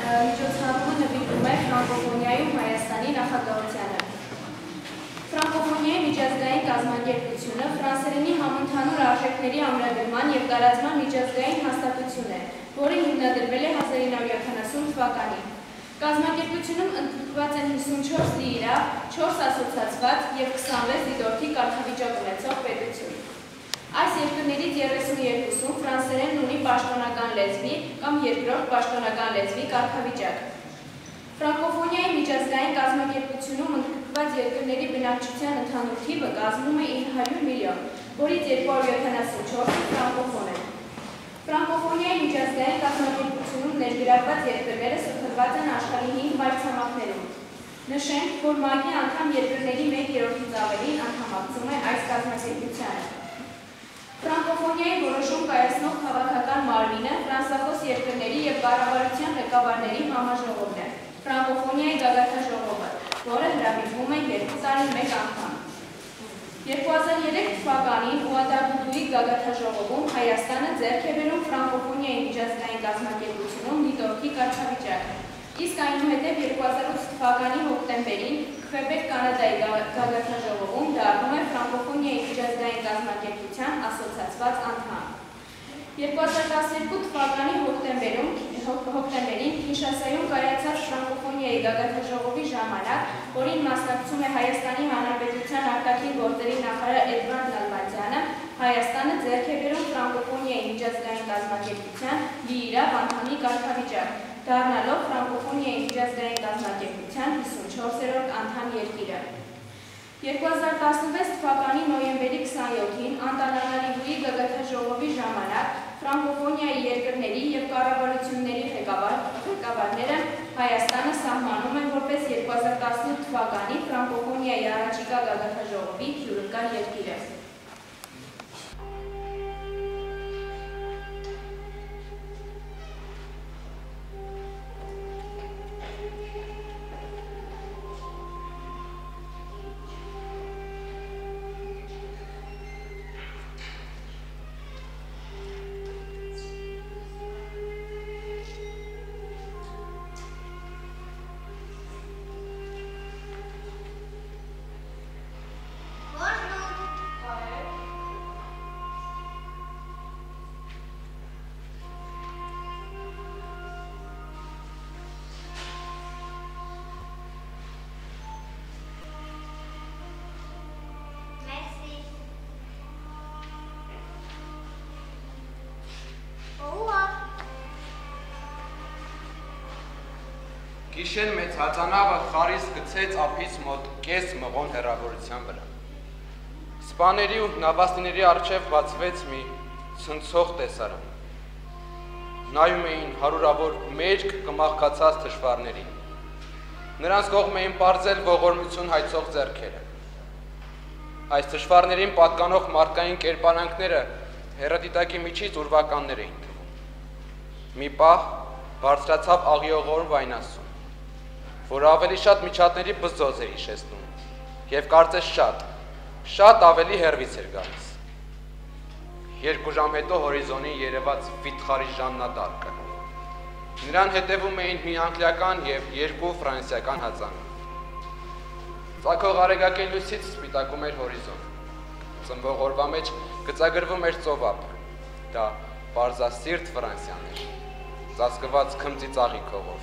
միջոցառումը նվիրվում է ֆրանկոֆոնիայում Հայաստանի նախագահությանը։ Ֆրանկոֆոնիայի միջազգային կազմակերպությունը ֆրանսերենի համընդհանուր արժեքների ամրագրման և տարածման միջազգային հաստատություն է, որը հիմնադրվել է 1970 թվականին։ Կազմակերպությունում ընդգրկված են 54 լիիրավ, 4 ասոցացված և 26 դիտորդի կարգավիճակ ունեցող պետություն։ Այս երկրներից 32-ում ֆրանսերենն ունի պաշտոնական լեզվի կամ երկրորդ պաշտոնական լեզվի կարգավիճակ։ Ֆրանկոֆոնիայի միջազգային կազմակերպությունում ընդգրկված երկրների բնակչության ընդհանուր թիվը կազմում է 900 միլիոն, որից 274-ը ֆրանկոֆոն են։ Ֆրանկոֆոնիայի միջազգային կազմակերպությունում ներգրավված երկրները սփռված են աշխարհի 5 մայրցամաքներում։ Նշենք, որ ՄԱԿ-ի անդամ երկրների 1/3-ից ավելին անդամակցում է այս կազմակերպությանը։ Ֆրանկոֆոնիայի որոշում կայացնող քաղաքական մարմինը ֆրանսախոս երկրների և կառավարության ղեկավարների համաժողովն է, Ֆրանկոֆոնիայի գագաթնաժողովը, որը հրավիրվում է 2 տարին մեկ անգամ։ 2003 թվականին Ուադագուդուի գագաթնաժողովում Հայաստանը ձեռք է բերում Ֆրանկոֆոնիայի միջազգային կազմակերպությունում դիտորդի կարգավիճակը, իսկ այնուհետև 2008 թվականի հոկտեմբերին Քվեբեկ Կանադայի գագաթնաժողովում դառնում է Ֆրանկոֆոնիայի միջազգային կազմակերպության ասոցացված անդամ։ 2012 թվականի հոկտեմբերին Քինշասայում կայացած Ֆրանկոֆոնիայի գագաթնաժողովի ժամանակ, որին մասնակցում է Հայաստանի Հանրապետության արտաքին գործերի նախարար Էդվարդ Նալբանդյանը, Հայաստանը ձեռք է բերում Ֆրանկոֆոնիայի միջազգային կազմակերպության լիիրավ անդամի կարգավիճակ, դառնալով Ֆրանկոֆոնիայի միջազգային կազմակերպության 54-րդ անդամ երկիրը։ 2016 թվականի նոյեմբերի 27-ին Անտանանարիվուի գագաթնաժողովի ժամանակ Ֆրանկոֆոնիայի երկրների և կառավարությունների ղեկավարները Հայաստանը սահմանում են որպես 2018 թվականի Ֆրանկոֆոնիայի առաջիկա գագաթնաժողովի հյուրընկալ երկիրը։ Գիշեր մեծ հածանավը խարիս գցեց ափից մոտ կես մղոն հեռավորության վրա։ Սպաների ու նավաստիների առջև բացվեց մի ցնցող տեսարան։ Նայում էին հարյուրավոր մեջք կմաղքացած թշվառներին։ Նրանց կողմ էին պարզել ողորմություն հայցող ձեռքերը։ Այս թշվառներին պատկանող մարդկային կերպարանքները հեռադիտակի միջից ուրվականներ էին թվում։ Մի պահ բարձրացավ աղիողորմ վայնասուն, որը ավելի շատ միջատների բզոզ էր հիշեցնում, և կարծես շատ ավելի հեռվից էր գալիս։ 2 ժամ հետո հորիզոնին երևաց վիթխարի ժաննադարկը։ Նրան հետևում էին մի անգլիական և 2 ֆրանսիական հածանու։ Ծագող արեգակի լույսից սպիտակում էր հորիզոնը։ Ծնվող օրվա մեջ գծագրվում էր ծովափը։ Դա պարզասիրտ Ֆրանսիան էր, ծածկված քմծի ծաղիկողով։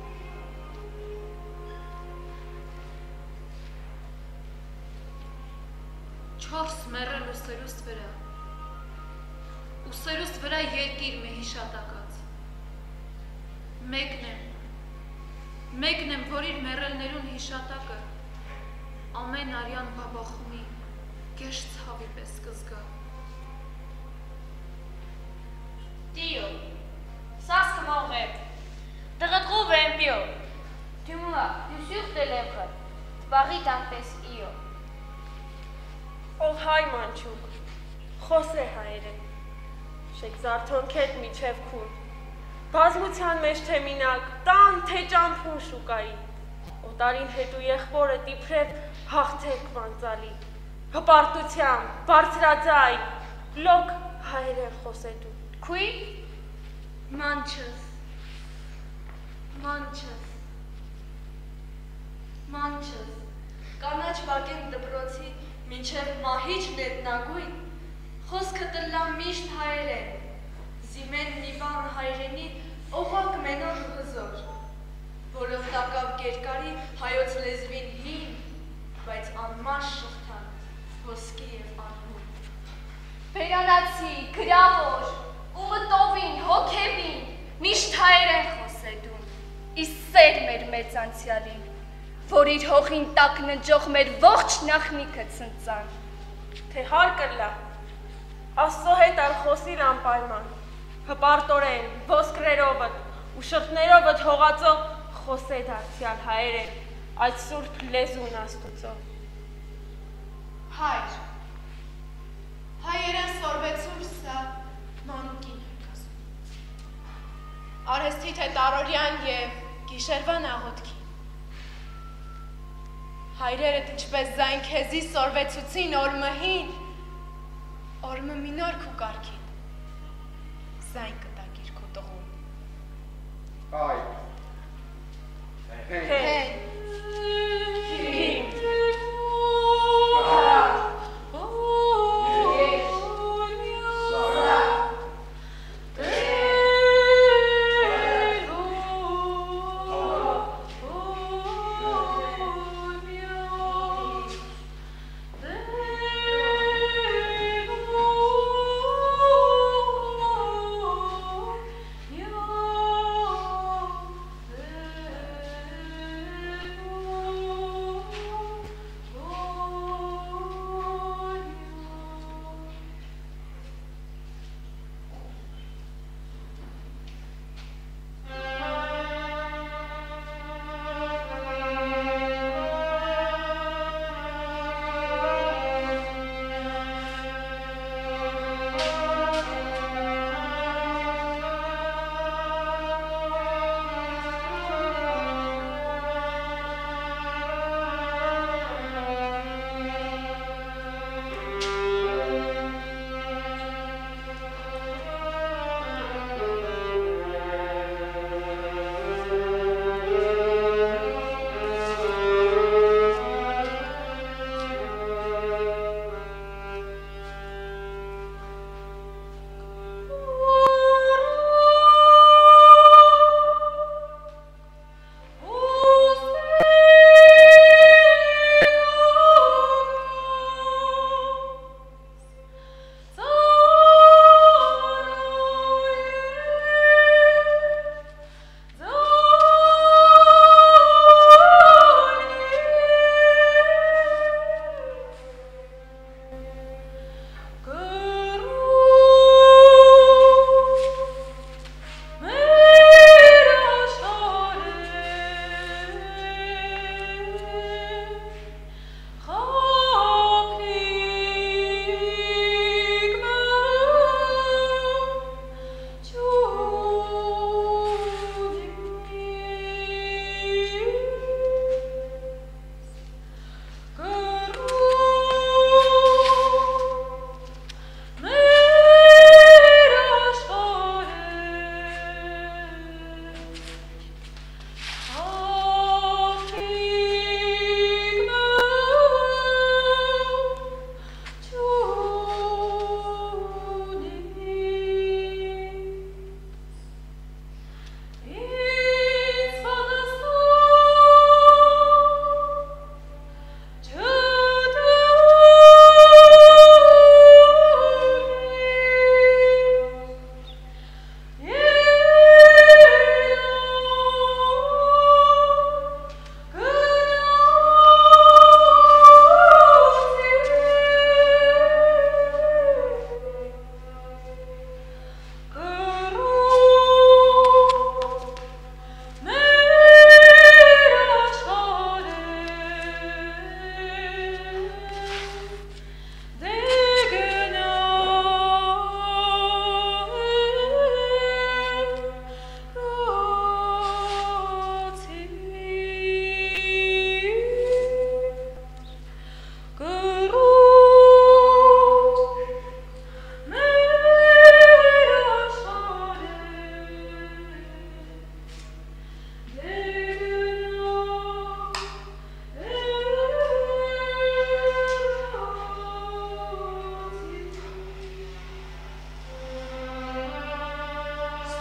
Չորս մեռել ուսերուստ վրա, ուսերուստ վրա երկիր մի հիշատակած։ Մեկն եմ, որ իր մեռելներուն հիշատակը ամեն արյան բաբախումի կեշ ցավի պես կզգա։ Tio, ça se m'aurait. Te retrouve un pio. Tu sur tes lèvres. Paris t'empêche io. Ով հայ մանչուկ, խոսե հայրը, շեք զարթոնքետ միչև քուն, բազմության մեջ թե մինակ, տան թե ճամփուն շուկայի, օտարին հետ ու եղբորը տիպրև հաղթեք վանձալի, հպարտությամբ, բարձրաձայ, լոկ հայրեն խոսետու։ Qui? Մանչս, Մանչս, Կանաչ վագեն դպրոցի մինչև մահիչ նետնագույն, խոսքը տլլա միշտ հայերեն, զիմեն նիվան հայրենի օղակ մենոր ու հզոր, որով տակավ գերկարի հայոց լեզվին հին, բայց անմաշ շղթան, ոսկի և անհուն։ Բերանացի, գրավոր, ու մտովին, հոգևին, միշտ հայերեն խոսեդուն, իսկ սեր մեր մեծ անցյալին, որ իր հողին տակ նջող մեր ողջ նախնիքը ցնծան։ Թե հար կլա, Աստծո հետ ալ խոսիր անպայման, հպարտորեն, ոսկրերովդ ու շրթներովդ հողածո խոսե դարձյալ հայերեն, այդ սուրբ լեզուն Աստուծո։ հայր, հայերեն սորվեցուր սա մանուկին ենք ասում։ Արհեստիթ է տարորյան և գիշերվան աղոտքի։ Հայրերդ ինչպես զայն քեզի սորվեցուցին օրմըհին, օրմը մինոր քու կարգին, զայն կտակիր քու տղուն։ Այ, Հեն,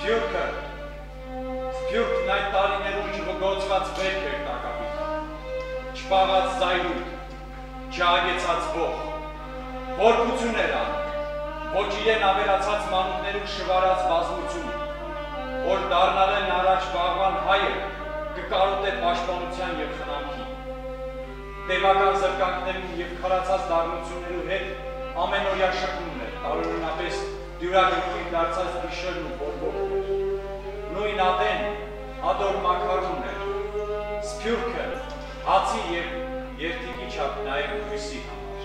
Սփյուռքն այդ տարիներում չվգոցված վերք էր տակավին, չպաղած զայրույթ, չհագեցած ող, որբություն էր անում, ոչ իրեն ավերացած մանուկներում շվարած բազմություն, որ դառնալեն առաջ վաղվան հայը կկարոտե պաշտպանության և խնամքի, տևական զրկանքներում և քարացած դառնություններու հետ ամենօրյա շփումն էր, տարօրինապես դյուրագրքույն դարձած գիշերն ու բորբոքն էր, նույն ատեն ադոր մակարունն էր, Սփյուռքը հացի և երդիկի չափ նաև հույսի համար։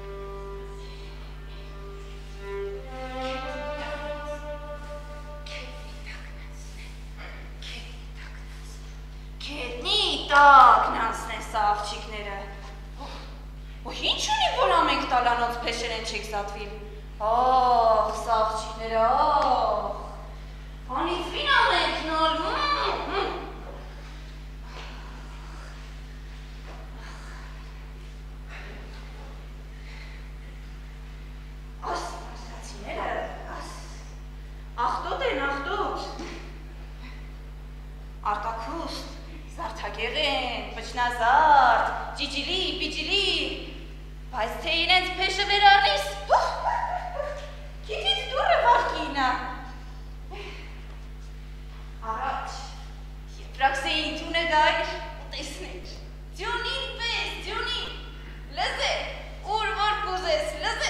Քետնի տակն անցնեն սա աղջիկները։ Ինչ ունի, որ ամենք տալանոց փեշեր են չեք զատվիլ։ Ահ, սա աղջիկները, ահ, անիծվին ամենք նոր, ախտոտ են, ախտոտ, արտակուստ, զարդագեղեն, պչնազարդ, ճիճիլի, պիճիլի, բայց թե իրենց փեշը վերարնիս, գիտից դուրը վաղկինա, առաջ, եպրաքսեին թունը գայր, ուտեսներ, ձյունին պես, ձյունին, լզե, ուր որ կուզես, լզե,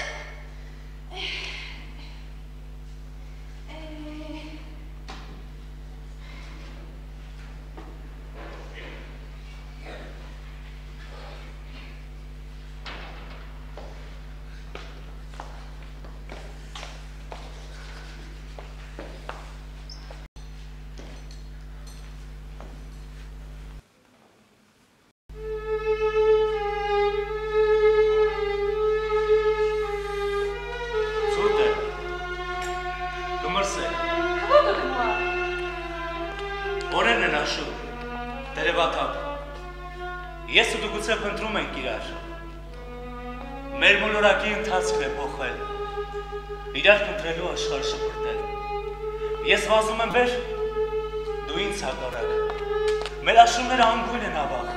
Ես ու դու գուցե փնտրում ենք իրար, մեր մոլորակի ընթացքն է փոխել, իրար փնտրելու աշխարհ շպրտել, ես վազում եմ վեր, դու ինձ հակառակ, մեր աշունները անգույն են ավաղ,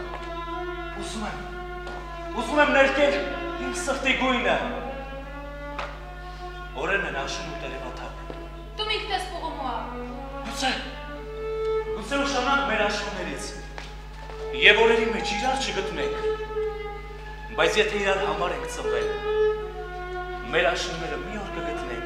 ուզում եմ ներկել իմ սրտի գույնը, օրերն են աշուն ու տերևաթափ, դու ինքդ ես փողում գուցե ուշանանք մեր աշուններից, և օրերի մեջ իրար չգտնենք, բայց եթե իրար համար ենք ծնվել, մեր աշունները մի օր կգտնենք։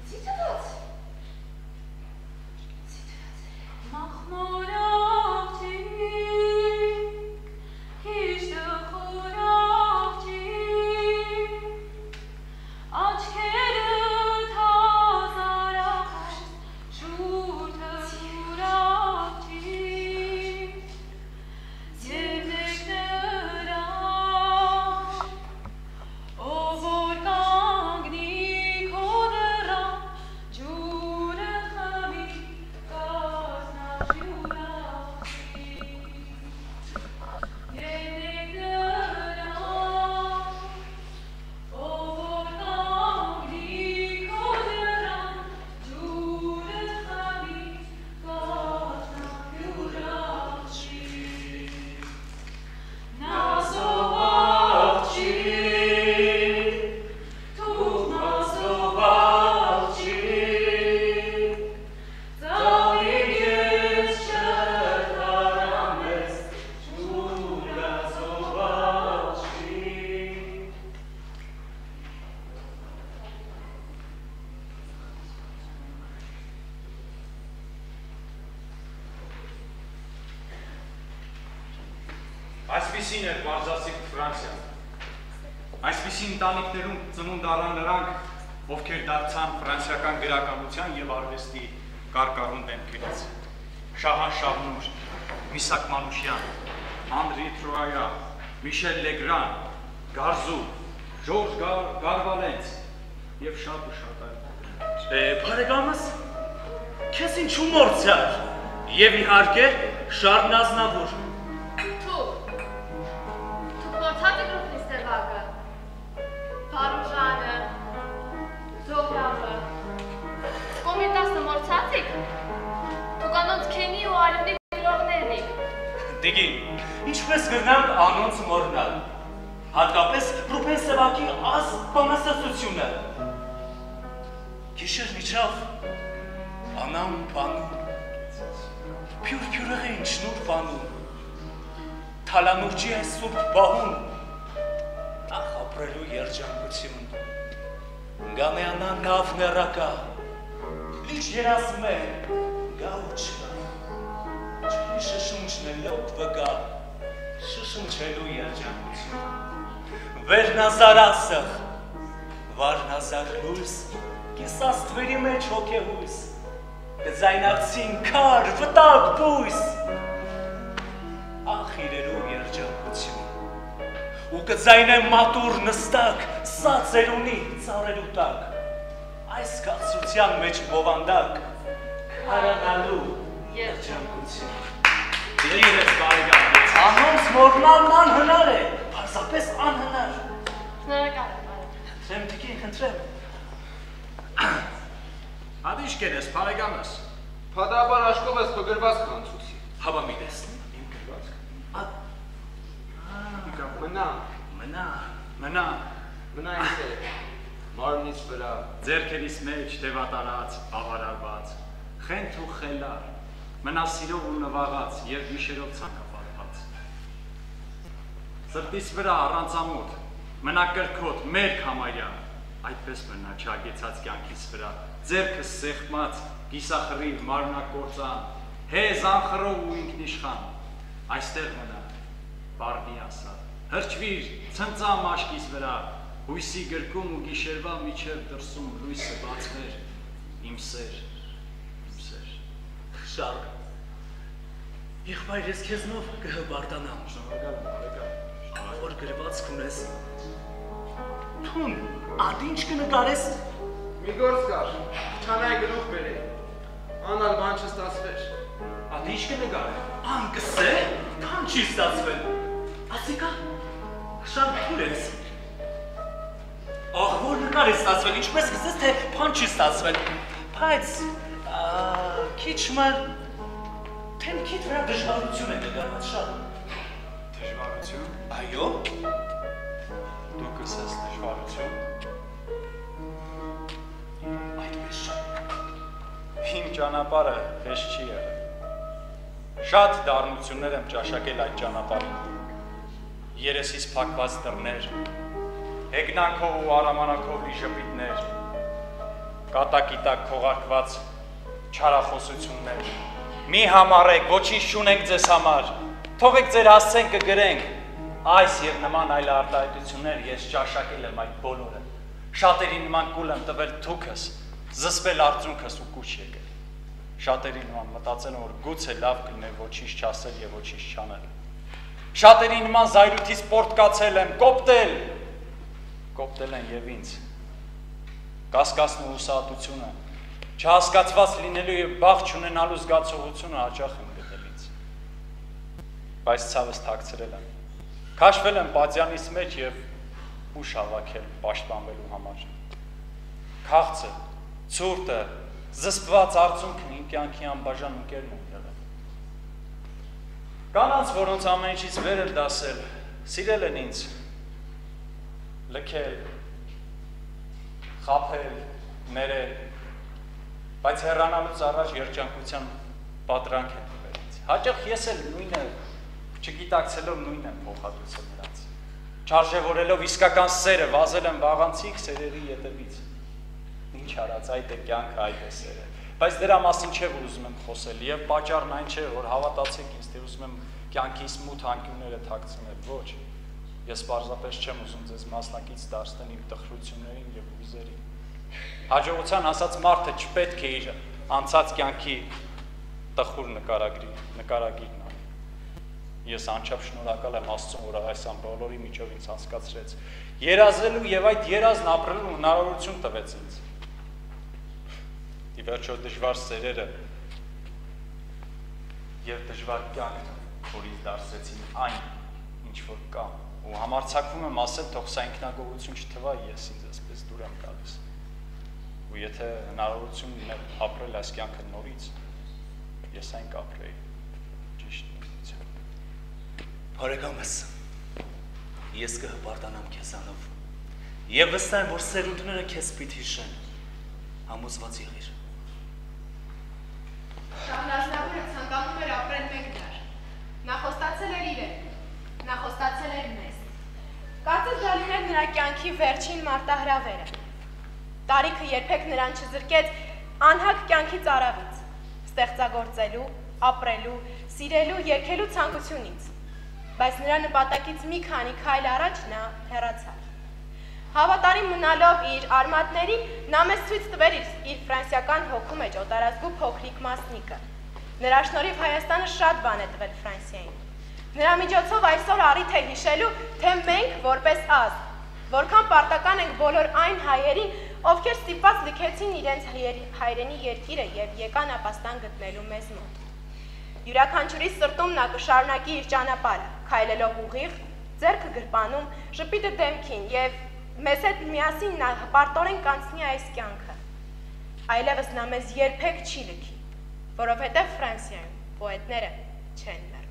Mahmur Avcı Այսպիսին էր բարձրացիկ Ֆրանսիան։ Այսպիսին ընտանիքներում ծնունդ առան նրանք, ովքեր դարձան ֆրանսիական գրականության եւ արվեստի կարկառուն դեմքերից։ Շահան Շահնուր, Միսակ Մանուշյան, Անդրի Տրոյա, Միշել Լեգրան, Գարզու, Ժորժ Գարվալենց եւ շատ ու շատ այլ։ Բարեկամս, քեզ ինչու մորցար եւ իհարկե Շարլ Ազնավուր։ Թուք մորցած եք Ռուխնիստեր վագը, Փարուժանը, Զոհրաբը, Կոմետասը մորցած եք, թուք անոնց Քենի ու Ալյունի գրողներն եք։ Դիգի, ինչպես գրնանք անոնց մորնալ, հատկապես Ռուբեն Սևակի ազ բանաստեղծությունը։ Գիշերն իջավ, անամ բանում, փյուր-փյուրեղեն շնուր բանում, թալանուրջի այս սուրբ բահուն, ախ ապրելու երջանկություն, գանեանա նավ ներակա, լիչ երասմ է, գա ու չկա, չի շշունչն է լոտ վգա, շշունչելու երջանկություն, վերնազար ասղ, վարնազար լույս, կես աստվերի մեջ հոգեհույս, կզայնացին կար, վտակ բույս, ախ իրերու երջանկություն, ու կզայնեմ մատուր նստակ, սացերունի ծարելու տակ, այս կաղցության մեջ բովանդակ, կարանալու երջանկություն։ Դիրիր ես բարեկամներ, անոնց մորնալն անհնար է, պարզապես անհնար։ Շնորհակալ եմ։ Խնդրեմ տիկին, խնդրեմ։ Ադիշ կերես, բարեկամս։ Փադաբար աշկով ես քո գրվածքը անցուցի։ Հավա մի տեսնեմ, իմ գրվածքը։ Մնա ինձ է, մարմնից վրա, ձերքերիս մեջ տևատարած, ավարարված, խենթ ու խելար, մնա սիրով ու նվաղած և գիշերով ցանկապատված։ Սրտիս վրա առանցամոտ, մնա կրքոտ, մերք համարյա, այդպես մնա չագեցած կյանքիս վրա, ձերքս սեղմած, գիսախռիվ, մարմնակործան, հեզ անխռով ու ինքնիշխան, այստեղ մնա, բարդի ասա, հրճվիր, ցնծամ աշկիս վրա, հույսի գրկում ու գիշերվա միջև դրսում լույսը բացվեր, իմ սեր, Շարլ, եղբայր ես քեզնով կհբարտանամ, որ գրված կունես, թուն, ատ ինչ կնկարես, մի գործ կար, չանայ գլուխ բեր է, անալ բան չստացվեր, ատ ինչ կնկար, ան կսե, կան չի ստացվել, ասիկա, Շարլ թուր ես, աղ որ նկար է ստացվել, ինչպես կսես, թե բան չի ստացվել, բայց քիչ մը թեմքիդ վրա դժվարություն է նկարված Շարլ։ Դժվարություն։ Այո։ Դու կսես դժվարություն։ Այդպես Շարլ։ Իմ ճանապարհը հեշտ չի եղել։ Շատ դառնություններ եմ ճաշակել այդ ճանապարհին։ Երեսից փակված դռներ, հեգնանքով ու արամանակով լի ժպիտներ, կատակի տակ քողարկված չարախոսություններ, մի համարեք, ոչինչ չունենք ձեզ համար, թողեք ձեր հասցեն կգրենք, այս և նման այլ արտահայտություններ ես ճաշակել եմ այդ բոլորը, շատերի նման կուլ եմ տվել թուքս, զսպել արդյունքս ու կուչ եկել, շատերի նման մտածել եմ, որ գուցե լավ կլիներ ոչինչ չասել և ոչինչ չանել, շատերի նման զայրույթից պորտկացել եմ, կոպտել են և ինձ, կասկածն ու հուսահատությունը, չհասկացված լինելու և բախ չունենալու զգացողությունը հաճախ եմ գտել ինձ, բայց ցավս թաքցրել եմ, քաշվել եմ պատյանիս մեջ և ուժ հավաքել պաշտպանվելու համար, քաղցը, ցուրտը, զսպված արցունքն իմ կյանքի անբաժան ընկերն են եղել, կանանց, որոնց ամեն ինչից վեր էլ դասել, սիրել են ինձ, լքել, խաբել, ներել, բայց հեռանալուց առաջ երջանկության պատրանք են տվել ինձ։ Հաճախ ես էլ նույնը, չգիտակցելով նույնն եմ փոխհատուցել նրանց։ Չարժևորելով իսկական սերը, վազել եմ վաղանցիկ սերերի ետևից։ Ինչ արած, այդ է կյանքը, այդ է սերը։ Բայց դրա մասին չէ, որ ուզում եմ խոսել, եւ պատճառն այն չէ, որ հավատացեք ինձ, թե ուզում եմ կյանքիս մութ անկյունները թաքցնել, ոչ։ Ես պարզապես չեմ ուզում ձեզ մասնակից դարձնել իմ տխրություններին եւ ուզերին։ Հաջողության ասած մարդը չպետք է իր անցած կյանքի տխուր նկարագիրն անի։ Ես անչափ շնորհակալ եմ Աստծուն, որ այս ամբողջի միջով ինձ հասկացրեց, երազելու եւ այդ երազն ապրելու հնարավորություն տվեց ինձ։ Ի վերջո դժվար սերերը եւ դժվար կյանքը, որ ինձ դարձրեցին այն, ինչ որ կա, ու համարձակվում եմ ասել, թող սա ինքնագոհություն չթվա, ես ինձ այսպես դուր եմ գալիս։ Ու եթե հնարավորություն ուներ ապրել այս կյանքը նորից, ես այն կապրեի, ճիշտ նույնությամբ։ Բարեկամս, ես կհպարտանամ քեզանով, եւ վստահ եմ, որ սերունդները քեզ պիտի հիշեն, համոզված եղիր։ Շահնազարը ցանկանում էր ապրել մեկնար։ Նա խոստացել էր իրեն, նա խոստացել էր մեզ։ Կարծես դա լիներ նրա կյանքի վերջին մարտահրավերը։ Տարիքը երբեք նրան չզրկեց անհակ կյանքի ծարավից, ստեղծագործելու, ապրելու, սիրելու, երգելու ցանկությունից։ Բայց նրա նպատակից մի քանի քայլ առաջ նա հեռացավ։ Հավատարիմ մնալով իր արմատներին, նա մեզ ցույց տվեր իր ֆրանսիական հոգու մեջ օտարազգու փոքրիկ մասնիկը։ Նրա շնորհիվ Հայաստանը շատ բան է տվել Ֆրանսիային։ Նրա միջոցով այսօր առիթ է հիշելու, թե մենք որպես ազգ, որքան պարտական ենք բոլոր այն հայերին, ովքեր ստիպված լքեցին իրենց հայրենի երկիրը եւ եկան ապաստան գտնելու մեզ մոտ։ Յուրաքանչյուրի սրտում նա կշարունակի իր ճանապարհը, քայլելով ուղիղ, ձեռքը գրպանում, շպիտը դեմքին եւ մեզ հետ միասին նա հպարտորեն կանցնի այս կյանքը։ Այլևս նա մեզ երբեք չի լքի, որովհետև Ֆրանսիայում պոետները չեն մեռնում։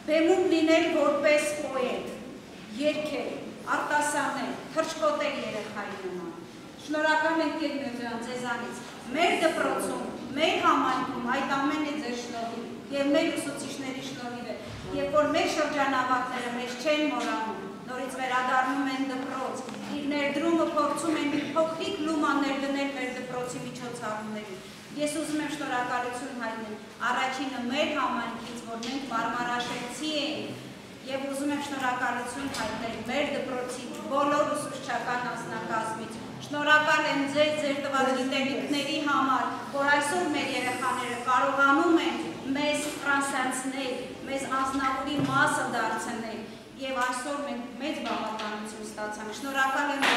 բեմում լինել որպես պոետ, երգել, արտասանել, թռչկոտել երեխայի նման։ Շնորհակալ ենք Տեր Միրզոյան ձեզանից։ Մեր դպրոցում, մեր համայնքում այդ ամենը ձեր շնորհիվ եւ մեր ուսուցիչների շնորհիվ է, երբ որ մեր շրջանավարտները մեզ չեն մոռանում, նորից վերադառնում են դպրոց, իր ներդրումը փորձում են փոքրիկ լումաներ դնել մեր դպրոցի միջոցառումներին։ Ես ուզում եմ շնորհակալություն հայտնել առաջինը մեր համայնքից, որ մենք մարմարաշենցի ենք, եւ ուզում եմ շնորհակալություն հայտնել մեր դպրոցի բոլոր ուսուցչական անձնակազմից։ Շնորհակալ եմ ձեր տված գիտելիքների համար, որ այսօր մեր երեխաները կարողանում են մեզ ֆրանսիացիներ, մեզ անձնավորի մասը դարձնել եւ այսօր մենք մեծ բավականություն ստացանք։ Շնորհակալ եմ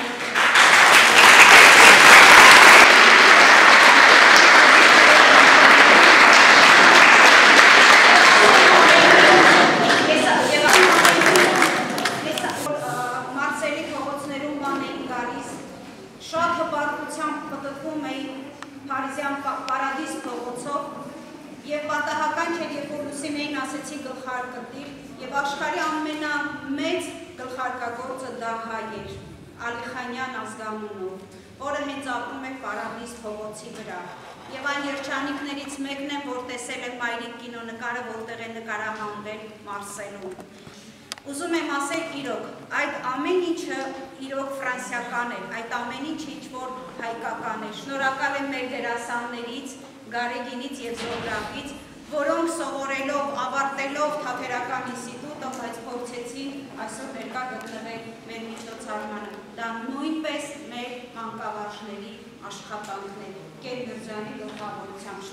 Մարսելի փողոցներում բան էին գալիս, շատ հպարտությամբ պտտվում էին Փարիզյան Պարադիս փողոցով եւ պատահական չէր, երբ որ Լուսին էին ասեցի գլխարկտիր եւ աշխարհի ամենամեծ գլխարկագործը դա հայ էր, Ալիխանյան ազգանունով, որը հենց ապրում է Պարադիս փողոցի վրա։ Եվ այն երջանիկներից մեկն է, որ տեսել է Մայրիկ կինոնկարը, որտեղ է նկարահանվել Մարսելում։ Ուզում եմ ասել իրոք, այդ ամեն ինչը իրոք ֆրանսիական է, այդ ամեն ինչը ինչ-որ հայկական է։ Շնորհակալ եմ մեր դերասաններից, Գարեգինից եւ Զորգրաֆից, որոնք սովորելով, ավարտելով Թատերական ինստիտուտը, բայց փորձեցին այսօր ներկա գտնվել մեր միջոցառմանը։ Դա նույնպես մեր մանկավարժների աշխատանքն է, Տեր Միրզոյանի գլխավորությամբ։